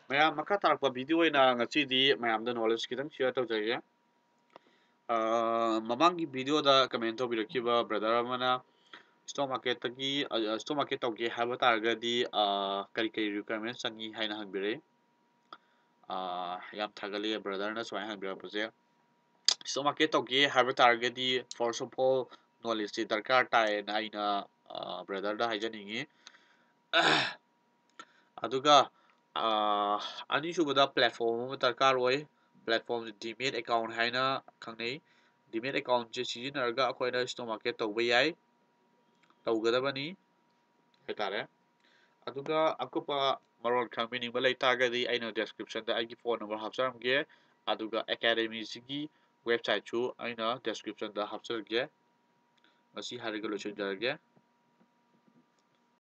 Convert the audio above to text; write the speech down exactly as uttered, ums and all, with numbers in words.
ꯃꯌꯥꯝ ꯃꯈꯥ ꯇꯥꯔꯛꯄ ꯚꯤꯗꯤꯑꯣ ꯑꯣꯏꯅ ꯉꯁꯤꯗꯤ ꯃꯌꯥꯝꯗ ꯅꯣꯂꯦꯖ ꯈꯤꯇꯪ ꯁꯤꯌꯔ ꯇꯧꯖꯒꯦ ꯃꯃꯥꯡꯒꯤ ꯚꯤꯗꯤꯑꯣꯗ ꯀꯃꯦꯟ ꯇꯧꯕꯤꯔꯛꯈꯤꯕ ꯕ꯭ꯔꯗꯔ ꯑꯃꯅ ꯁ꯭ꯇꯣꯛ ꯃꯥꯔꯀꯦꯠꯇꯒꯤ ꯁ꯭ꯇꯣꯛ ꯃꯥꯔꯀꯦꯠ ꯇꯧꯒꯦ ꯍꯥꯏꯕ ꯇꯥꯔꯒꯗꯤ ꯀꯔꯤ ꯀꯔꯤ ꯔꯤꯀ꯭ꯋꯥꯏꯔꯃꯦꯟ ꯆꯪꯉꯤ ꯍꯥꯏꯅ ꯍꯪꯕꯤꯔꯛꯏ ꯌꯥꯝ ꯊꯥꯒꯠꯂꯤ ꯕ꯭ꯔꯗꯔꯅ ꯁꯨꯃꯥꯏꯅ ꯍꯪꯕꯤꯔꯛꯄꯁꯦ ꯁ꯭ꯇꯣꯛ ꯃꯥꯔꯀꯦꯠ ꯇꯧꯒꯦ ꯍꯥꯏꯕ ꯇꯥꯔꯒꯗꯤ ꯐꯥꯔꯁ ꯑꯣꯐ ꯑꯣꯜ ꯅꯣꯂꯦꯖꯁꯤ ꯗꯔꯀꯥꯔ ꯇꯥꯏꯌꯦꯅ ꯑꯩꯅ ꯕ꯭ꯔꯗꯔꯗ ꯍꯥꯏꯖꯅꯤꯡꯉꯤ ꯑꯗꯨꯒ ꯑꯅꯤꯁꯨꯕꯗ ꯄ꯭ꯂꯦꯠꯐꯣꯝ ꯑꯃ ꯗꯔꯀꯥꯔ ꯑꯣꯏ ꯄ꯭ꯂꯦꯠꯐꯣꯝꯁꯦ ꯗꯤꯃꯦꯠ ꯑꯦꯀꯥꯎꯟ ꯍꯥꯏꯅ ꯈꯪꯅꯩ ꯗꯤꯃꯦꯠ ꯑꯦꯀꯥꯎꯟꯁꯦ ꯁꯤꯖꯤꯟꯅꯔꯒ ꯑꯩꯈꯣꯏꯅ ꯁ꯭ꯇꯣꯛ ꯃꯥꯔꯀꯦꯠ ꯇꯧꯕ ꯌꯥꯏ ꯇꯧꯒꯗꯕꯅꯤ ꯍꯥꯏꯇꯥꯔꯦ ꯑꯗꯨꯒ ꯑꯀꯨꯞꯄ ꯃꯔꯣꯜ ꯈꯪꯕꯤꯅꯤꯡꯕ ꯂꯩꯇꯥꯔꯒꯗꯤ ꯑꯩꯅ ꯗꯦꯁꯀ꯭ꯔꯤꯞꯁꯟꯗ ꯑꯩꯒꯤ ꯐꯣꯟ ꯅꯝꯕꯔ ꯍꯥꯞꯆꯔꯝꯒꯦ ꯑꯗꯨꯒ ꯑꯦꯀꯥꯗꯦꯃꯤꯁꯤꯒꯤ ꯋꯦꯕꯁꯥꯏꯠꯁꯨ ꯑꯩꯅ ꯗꯦꯁꯀ꯭ꯔꯤꯞꯁꯟꯗ ꯍꯥꯞꯆꯔꯒꯦ ꯃꯁꯤ ꯍꯥꯏꯔꯒ ꯂꯣꯏꯁꯤꯟꯖꯔꯒꯦ